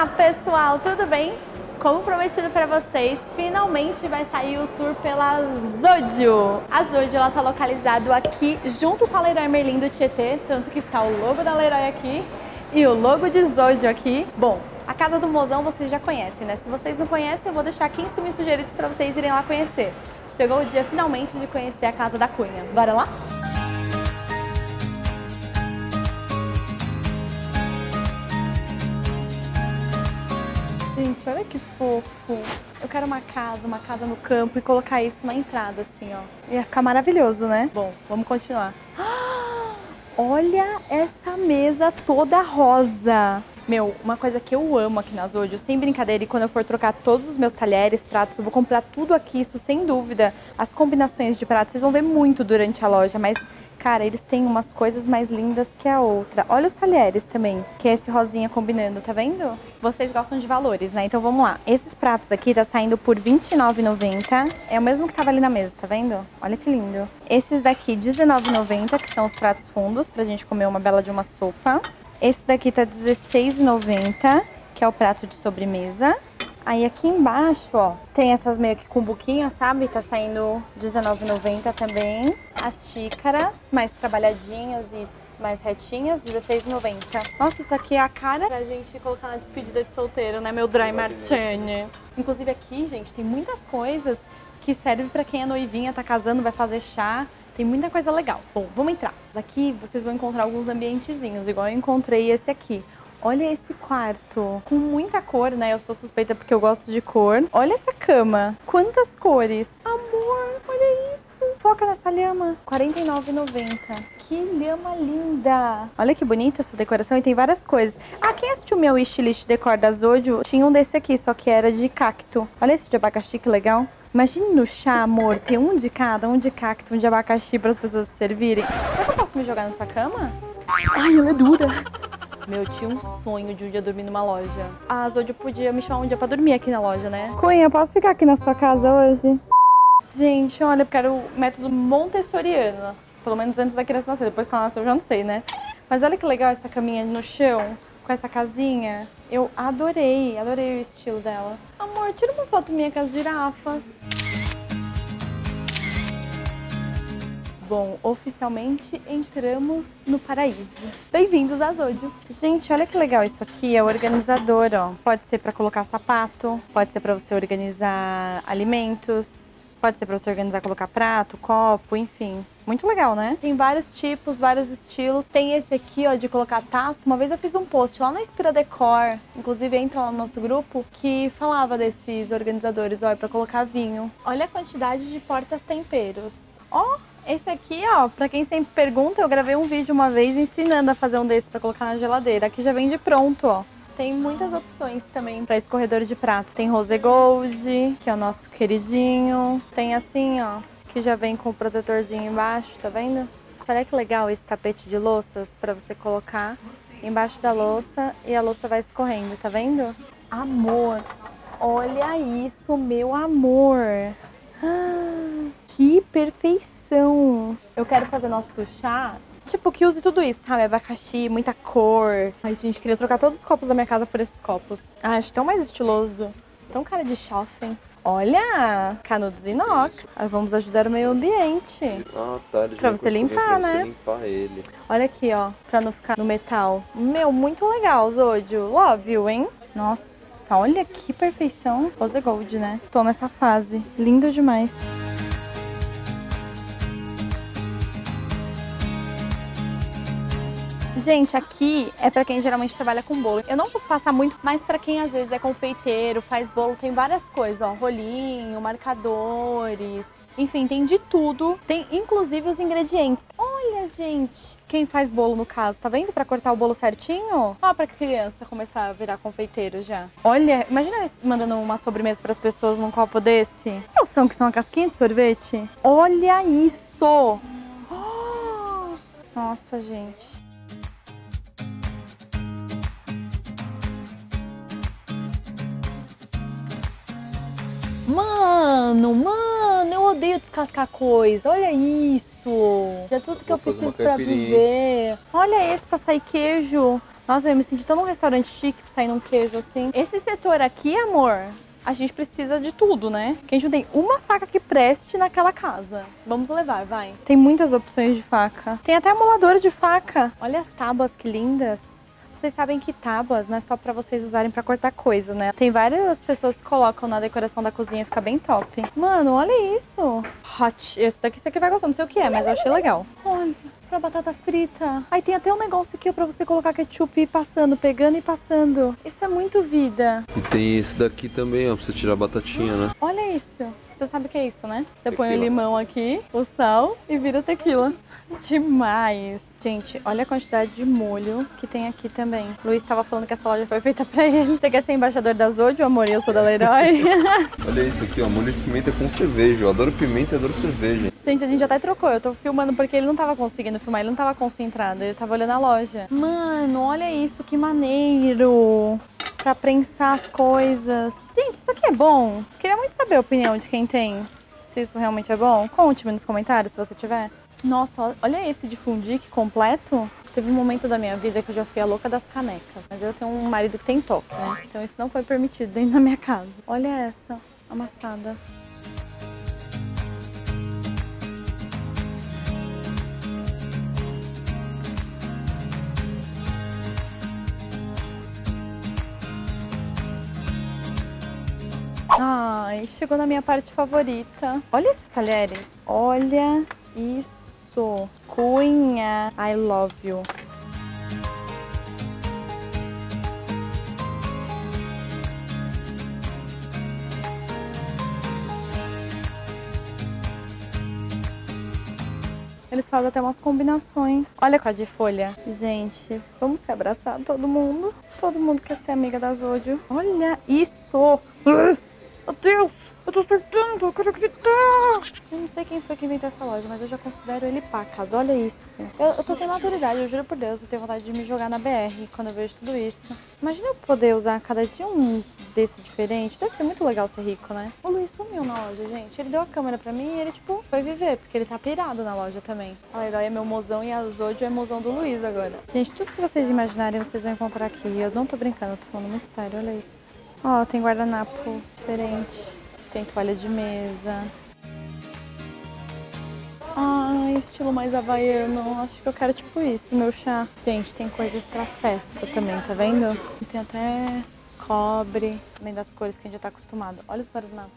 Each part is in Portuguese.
Olá pessoal, tudo bem? Como prometido para vocês, finalmente vai sair o tour pela Zodio. A Zodio ela tá localizada aqui junto com a Leroy Merlin do Tietê, tanto que está o logo da Leroy aqui e o logo de Zodio aqui. Bom, a casa do Mozão vocês já conhecem, né? Se vocês não conhecem, eu vou deixar aqui em cima os sugeridos para vocês irem lá conhecer. Chegou o dia finalmente de conhecer a casa da Cunha. Bora lá? Gente, olha que fofo. Eu quero uma casa no campo e colocar isso na entrada, assim, ó. Ia ficar maravilhoso, né? Bom, vamos continuar. Olha essa mesa toda rosa. Meu, uma coisa que eu amo aqui na Zodio, sem brincadeira, e quando eu for trocar todos os meus talheres, pratos, eu vou comprar tudo aqui, isso sem dúvida. As combinações de pratos, vocês vão ver muito durante a loja, mas... cara, eles têm umas coisas mais lindas que a outra. Olha os talheres também, que é esse rosinha combinando, tá vendo? Vocês gostam de valores, né? Então vamos lá. Esses pratos aqui tá saindo por R$29,90. É o mesmo que tava ali na mesa, tá vendo? Olha que lindo. Esses daqui R$19,90, que são os pratos fundos, pra gente comer uma bela de uma sopa. Esse daqui tá R$16,90, que é o prato de sobremesa. Aí aqui embaixo, ó, tem essas meio que com buquinha, sabe? Tá saindo R$19,90 também. As xícaras, mais trabalhadinhas e mais retinhas, R$16,90. Nossa, isso aqui é a cara pra gente colocar na despedida de solteiro, né? Meu dry martini. Inclusive aqui, gente, tem muitas coisas que servem pra quem é noivinha, tá casando, vai fazer chá. Tem muita coisa legal. Bom, vamos entrar. Aqui vocês vão encontrar alguns ambientezinhos, igual eu encontrei esse aqui. Olha esse quarto, com muita cor, né? Eu sou suspeita porque eu gosto de cor. Olha essa cama, quantas cores. Amor, olha isso. Foca nessa lhama, R$49,90. Que lhama linda. Olha que bonita essa decoração e tem várias coisas. Ah, quem assistiu o meu wishlist decor da Zodio, tinha um desse aqui, só que era de cacto. Olha esse de abacaxi, que legal. Imagine no chá, amor, ter um de cada, um de cacto, um de abacaxi para as pessoas se servirem. Será que eu posso me jogar nessa cama? Ai, ela é dura. Meu, eu tinha um sonho de um dia dormir numa loja. A Zodio podia me chamar um dia pra dormir aqui na loja, né? Cunha, posso ficar aqui na sua casa hoje? Gente, olha, eu quero o método montessoriano. Pelo menos antes da criança nascer. Depois que ela nasceu, eu já não sei, né? Mas olha que legal essa caminha no chão, com essa casinha. Eu adorei o estilo dela. Amor, tira uma foto minha com as girafas. Bom, oficialmente entramos no paraíso. Bem-vindos à Zodio. Gente, olha que legal isso aqui, é o organizador, ó. Pode ser para colocar sapato, pode ser para você organizar alimentos, pode ser para você organizar, colocar prato, copo, enfim. Muito legal, né? Tem vários tipos, vários estilos. Tem esse aqui, ó, de colocar taça. Uma vez eu fiz um post lá no Inspira Decor, inclusive entra lá no nosso grupo, que falava desses organizadores, ó, para colocar vinho. Olha a quantidade de portas-temperos. Ó! Esse aqui, ó, pra quem sempre pergunta, eu gravei um vídeo uma vez ensinando a fazer um desse pra colocar na geladeira. Aqui já vem de pronto, ó. Tem muitas opções também pra escorredor de prato. Tem Rose Gold, que é o nosso queridinho. Tem assim, ó, que já vem com o protetorzinho embaixo, tá vendo? Olha que legal esse tapete de louças pra você colocar embaixo da louça e a louça vai escorrendo, tá vendo? Amor, olha isso, meu amor. Que perfeição! Eu quero fazer nosso chá, tipo, que use tudo isso, sabe? Abacaxi, muita cor. Ai, gente, queria trocar todos os copos da minha casa por esses copos. Ah, acho tão mais estiloso. Tão cara de shopping. Olha, canudos inox. Vamos ajudar o meio ambiente. Ah, tá. Ele pra você limpar, né? Você limpar ele. Olha aqui, ó, pra não ficar no metal. Meu, muito legal, Zodio. Love you, hein? Nossa, olha que perfeição. Rose Gold, né? Tô nessa fase. Lindo demais. Gente, aqui é pra quem geralmente trabalha com bolo. Eu não vou passar muito, mas pra quem às vezes é confeiteiro, faz bolo, tem várias coisas, ó. Rolinho, marcadores, enfim, tem de tudo. Tem inclusive os ingredientes. Olha, gente, quem faz bolo no caso, tá vendo? Pra cortar o bolo certinho. Ó, pra criança começar a virar confeiteiro já. Olha, imagina mandando uma sobremesa pras pessoas num copo desse. Que noção que são uma casquinha de sorvete? Olha isso! Oh! Nossa, gente. Mano, eu odeio descascar coisa. Olha isso. É tudo que eu preciso pra viver. Olha esse pra sair queijo. Nossa, eu me senti tão num restaurante chique, saindo um queijo assim. Esse setor aqui, amor, a gente precisa de tudo, né? Porque a gente não tem uma faca que preste naquela casa. Vamos levar, vai. Tem muitas opções de faca. Tem até amolador de faca. Olha as tábuas, que lindas. Vocês sabem que tábuas não é só pra vocês usarem pra cortar coisa, né? Tem várias pessoas que colocam na decoração da cozinha, fica bem top. Mano, olha isso. Hot. Esse daqui você vai gostar, não sei o que é, mas eu achei legal. Olha, pra batata frita. Aí tem até um negócio aqui pra você colocar ketchup e ir passando, pegando e passando. Isso é muito vida. E tem esse daqui também, ó, pra você tirar a batatinha, né? Olha isso. Você sabe o que é isso, né? Você põe o Tequila. limão aqui, o sal e vira tequila. Demais. Gente, olha a quantidade de molho que tem aqui também. O Luiz estava falando que essa loja foi feita pra ele. Você quer ser embaixador da Zodio, amor? E eu sou da Leroy. Olha isso aqui, ó, molho de pimenta com cerveja. Eu adoro pimenta e adoro cerveja. Gente, a gente até trocou. Eu tô filmando porque ele não tava conseguindo filmar, ele não tava concentrado, ele tava olhando a loja. Mano, olha isso, que maneiro. Pra prensar as coisas. Gente, isso aqui é bom? Queria muito saber a opinião de quem tem. Se isso realmente é bom. Conte-me nos comentários se você tiver. Nossa, olha esse de fundique completo. Teve um momento da minha vida que eu já fui a louca das canecas. Mas eu tenho um marido que tem toque, né? Então isso não foi permitido dentro da minha casa. Olha essa, amassada. Ai, chegou na minha parte favorita. Olha esses talheres. Olha isso. Cunha, I love you. Eles fazem até umas combinações. Olha com a de folha. Gente, vamos se abraçar todo mundo. Todo mundo quer ser amiga da Zodio. Olha isso! Meu Deus! Eu tô surtando! Eu quero acreditar! Eu não sei quem foi que inventou essa loja, mas eu já considero ele pacas. Olha isso. Eu tô sem maturidade, eu juro por Deus. Eu tenho vontade de me jogar na BR quando eu vejo tudo isso. Imagina eu poder usar cada dia um desse diferente. Deve ser muito legal ser rico, né? O Luiz sumiu na loja, gente. Ele deu a câmera pra mim e ele, tipo, foi viver. Porque ele tá pirado na loja também. A Leroy é meu mozão e a Zodio é mozão do Luiz agora. Gente, tudo que vocês imaginarem, vocês vão encontrar aqui. Eu não tô brincando, eu tô falando muito sério. Olha isso. Ó, tem guardanapo diferente. Tem toalha de mesa. Ai, estilo mais havaiano. Acho que eu quero tipo isso, meu chá. Gente, tem coisas pra festa também, tá vendo? E tem até cobre, além das cores que a gente já tá acostumado. Olha os guardanapos.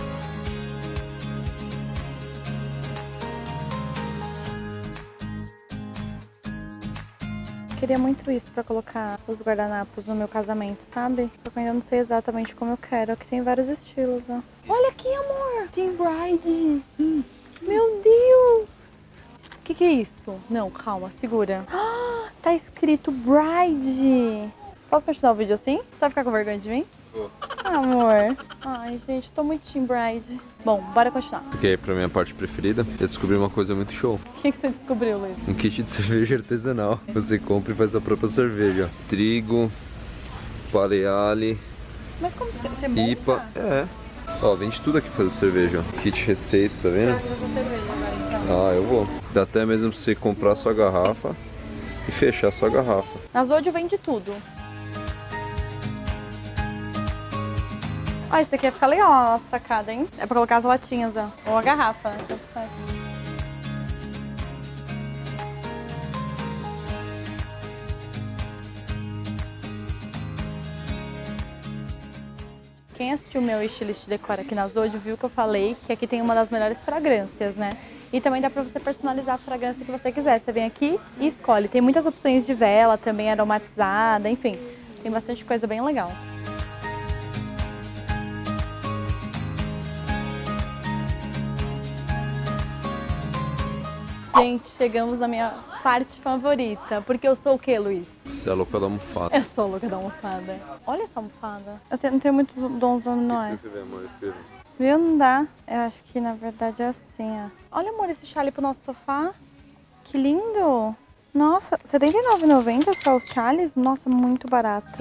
Queria muito isso pra colocar os guardanapos no meu casamento, sabe? Só que eu ainda não sei exatamente como eu quero. Aqui tem vários estilos, ó. Olha aqui, amor! Team Bride! Meu Deus! O que é isso? Não, calma, segura. Ah, tá escrito Bride! Posso continuar o vídeo assim? Você vai ficar com vergonha de mim? Amor. Ai, gente, tô muito Team Bride. Bom, bora continuar. Porque aí pra minha parte preferida, eu descobri uma coisa muito show. O que você descobriu, Luiz? Um kit de cerveja artesanal. Você compra e faz a própria cerveja. Trigo, paleale, Mas como você monta? IPA. É. Ó, vende tudo aqui pra fazer cerveja. Ó. Kit receita, tá Você vendo? vai fazer sua cerveja agora, então. Ah, eu vou. Dá até mesmo pra você comprar sua garrafa e fechar sua garrafa. Na Zodio vende tudo. Ó, esse daqui vai ficar legal, a nossa sacada, hein? É pra colocar as latinhas, ó. Ou a garrafa, né? Tanto faz. Quem assistiu o meu Estilist Decor aqui na Zodio viu que eu falei que aqui tem uma das melhores fragrâncias, né? E também dá pra você personalizar a fragrância que você quiser. Você vem aqui e escolhe. Tem muitas opções de vela, também aromatizada, enfim. Tem bastante coisa bem legal. Gente, chegamos na minha parte favorita. Porque eu sou o quê, Luiz? Você é a louca da almofada. Eu sou louca da almofada. Olha essa almofada. Não tenho muito dom dos manuais. Escreve, amor, escreva. Viu? Não dá. Eu acho que na verdade é assim, ó. Olha, amor, esse chale pro nosso sofá. Que lindo. Nossa, R$ 79,90 só os chales? Nossa, muito barato.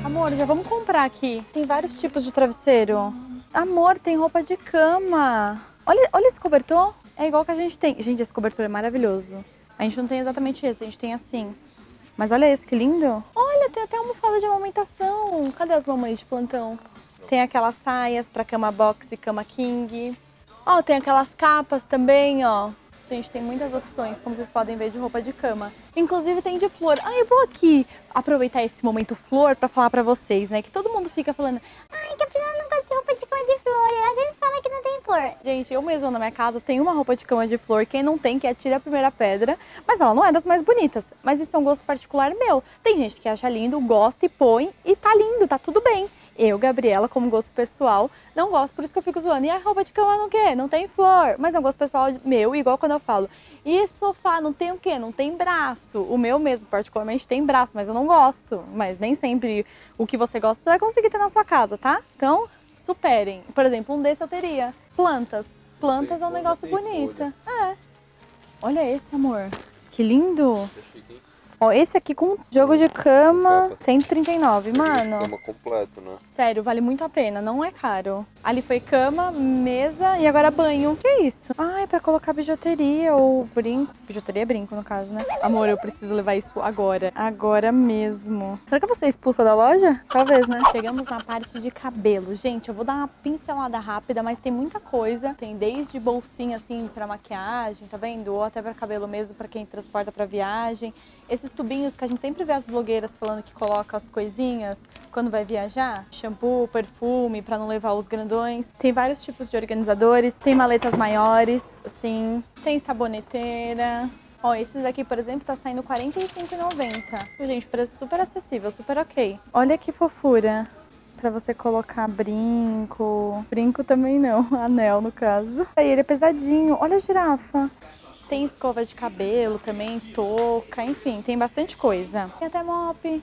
Amor, já vamos comprar aqui. Tem vários tipos de travesseiro. Amor, tem roupa de cama. Olha esse cobertor. É igual que a gente tem. Gente, esse cobertor é maravilhoso. A gente não tem exatamente esse, a gente tem assim. Mas olha esse, que lindo. Olha, tem até almofada de amamentação. Cadê as mamães de plantão? Tem aquelas saias pra cama box e cama king. Ó, tem aquelas capas também, ó. Gente, tem muitas opções, como vocês podem ver, de roupa de cama. Inclusive tem de flor. Ah, eu vou aqui aproveitar esse momento flor pra falar pra vocês, né? Que todo mundo fica falando, ai, que a Priscila não gosta de roupa de cama de flor. Ela sempre fala que não tem flor. Gente, eu mesma na minha casa tenho uma roupa de cama de flor. Quem não tem, que atira a primeira pedra. Mas ela não é das mais bonitas. Mas isso é um gosto particular meu. Tem gente que acha lindo, gosta e põe. E tá lindo, tá tudo bem. Eu, Gabriela, como gosto pessoal, não gosto, por isso que eu fico zoando. E a roupa de cama não quê? Não tem flor. Mas é um gosto pessoal meu, igual quando eu falo. E sofá não tem o quê? Não tem braço. O meu mesmo, particularmente, tem braço, mas eu não gosto. Mas nem sempre o que você gosta você vai conseguir ter na sua casa, tá? Então, superem. Por exemplo, um desse eu teria. Plantas. Plantas é um negócio bonito. É. Olha esse, amor. Que lindo. Ó, esse aqui com jogo de cama, 139, mano. Cama completo, né? Sério, vale muito a pena, não é caro. Ali foi cama, mesa e agora banho. Que é isso? Ah, é pra colocar bijuteria ou brinco. Bijuteria é brinco, no caso, né? Amor, eu preciso levar isso agora. Agora mesmo. Será que eu vou ser expulsa da loja? Talvez, né? Chegamos na parte de cabelo. Gente, eu vou dar uma pincelada rápida, mas tem muita coisa. Tem desde bolsinha, assim, pra maquiagem, tá vendo? Ou até pra cabelo mesmo, pra quem transporta pra viagem. Esses tubinhos que a gente sempre vê as blogueiras falando que coloca as coisinhas quando vai viajar. Shampoo, perfume, pra não levar os grandões. Tem vários tipos de organizadores. Tem maletas maiores, assim. Tem saboneteira. Ó, esses aqui, por exemplo, tá saindo R$ 45,90. Gente, preço super acessível, super ok. Olha que fofura. Pra você colocar brinco. Brinco também não, anel no caso. Aí ele é pesadinho. Olha a girafa. Tem escova de cabelo também, touca, enfim, tem bastante coisa. Tem até mop,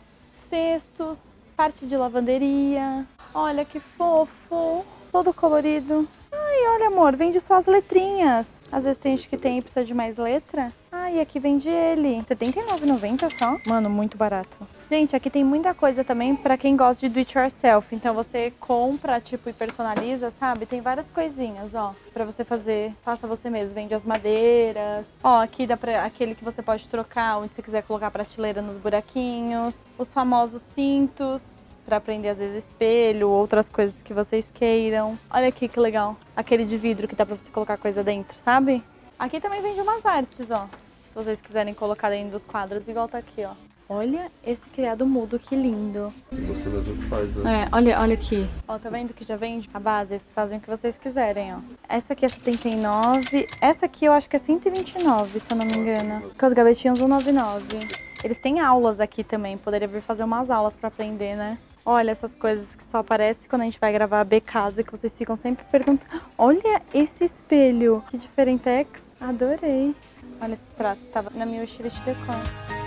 cestos, parte de lavanderia. Olha que fofo, todo colorido. Ai, olha, amor, vende só as letrinhas. Às vezes tem gente que tem e precisa de mais letra. Ai, aqui vende ele. R$ 79,90 só? Mano, muito barato. Gente, aqui tem muita coisa também pra quem gosta de do it yourself. Então você compra, tipo, e personaliza, sabe? Tem várias coisinhas, ó, pra você fazer. Faça você mesmo. Vende as madeiras. Ó, aqui dá pra aquele que você pode trocar, onde você quiser colocar a prateleira nos buraquinhos. Os famosos cintos. Pra prender, às vezes, espelho, outras coisas que vocês queiram. Olha aqui que legal. Aquele de vidro que dá pra você colocar coisa dentro, sabe? Aqui também vende umas artes, ó. Se vocês quiserem colocar dentro dos quadros, igual tá aqui, ó. Olha esse criado mudo, que lindo. Você mesmo que faz, né? É, olha aqui. Ó, tá vendo que já vende a base? Vocês fazem o que vocês quiserem, ó. Essa aqui é 79. Essa aqui eu acho que é 129, se eu não me engano. Com as gavetinhas 199. Eles têm aulas aqui também. Poderia vir fazer umas aulas pra aprender, né? Olha essas coisas que só aparecem quando a gente vai gravar a B-Casa, que vocês ficam sempre perguntando. Olha esse espelho, que diferentex. Adorei. Olha esses pratos, estava na minha mochila de decor.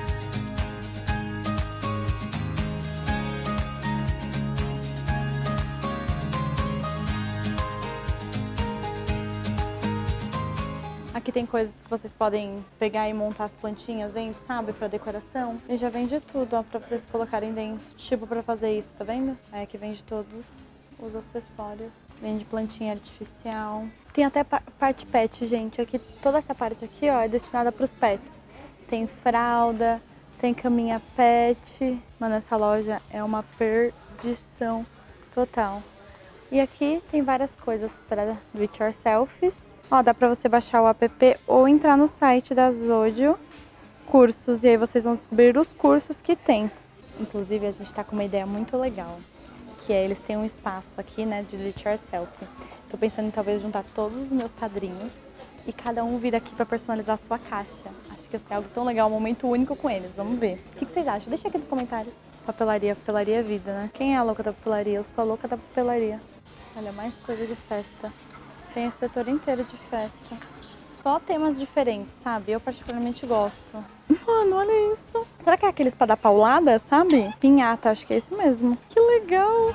Aqui tem coisas que vocês podem pegar e montar as plantinhas dentro, sabe? Pra decoração. E já vende tudo, ó, pra vocês colocarem dentro. Tipo pra fazer isso, tá vendo? É, aqui vende todos os acessórios. Vende plantinha artificial. Tem até parte pet, gente. Aqui, toda essa parte aqui, ó, é destinada pros pets. Tem fralda, tem caminha pet. Mano, essa loja é uma perdição total. E aqui tem várias coisas para do it yourselves. Ó, dá pra você baixar o app ou entrar no site da Zodio Cursos. E aí vocês vão descobrir os cursos que tem. Inclusive, a gente tá com uma ideia muito legal. Que é, eles têm um espaço aqui, né, de do it yourself. Tô pensando em talvez juntar todos os meus padrinhos e cada um vir aqui pra personalizar a sua caixa. Acho que ia ser algo tão legal, um momento único com eles. Vamos ver. O que vocês acham? Deixa aqui nos comentários. Papelaria, papelaria é vida, né? Quem é a louca da papelaria? Eu sou a louca da papelaria. Olha, mais coisa de festa. Tem esse setor inteiro de festa. Só temas diferentes, sabe? Eu particularmente gosto. Mano, olha isso. Será que é aqueles pra dar paulada, sabe? Pinhata, acho que é isso mesmo. Que legal!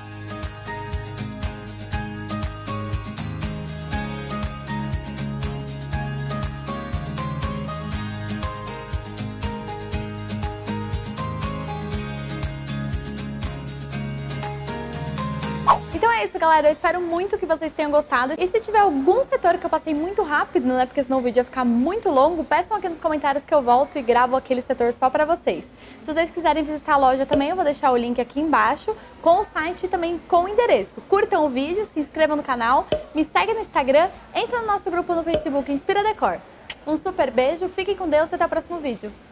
é isso, galera. Eu espero muito que vocês tenham gostado. E se tiver algum setor que eu passei muito rápido, né, porque senão o vídeo ia ficar muito longo, peçam aqui nos comentários que eu volto e gravo aquele setor só pra vocês. Se vocês quiserem visitar a loja também, eu vou deixar o link aqui embaixo, com o site e também com o endereço. Curtam o vídeo, se inscrevam no canal, me segue no Instagram, entra no nosso grupo no Facebook Inspira Decor. Um super beijo, fiquem com Deus e até o próximo vídeo.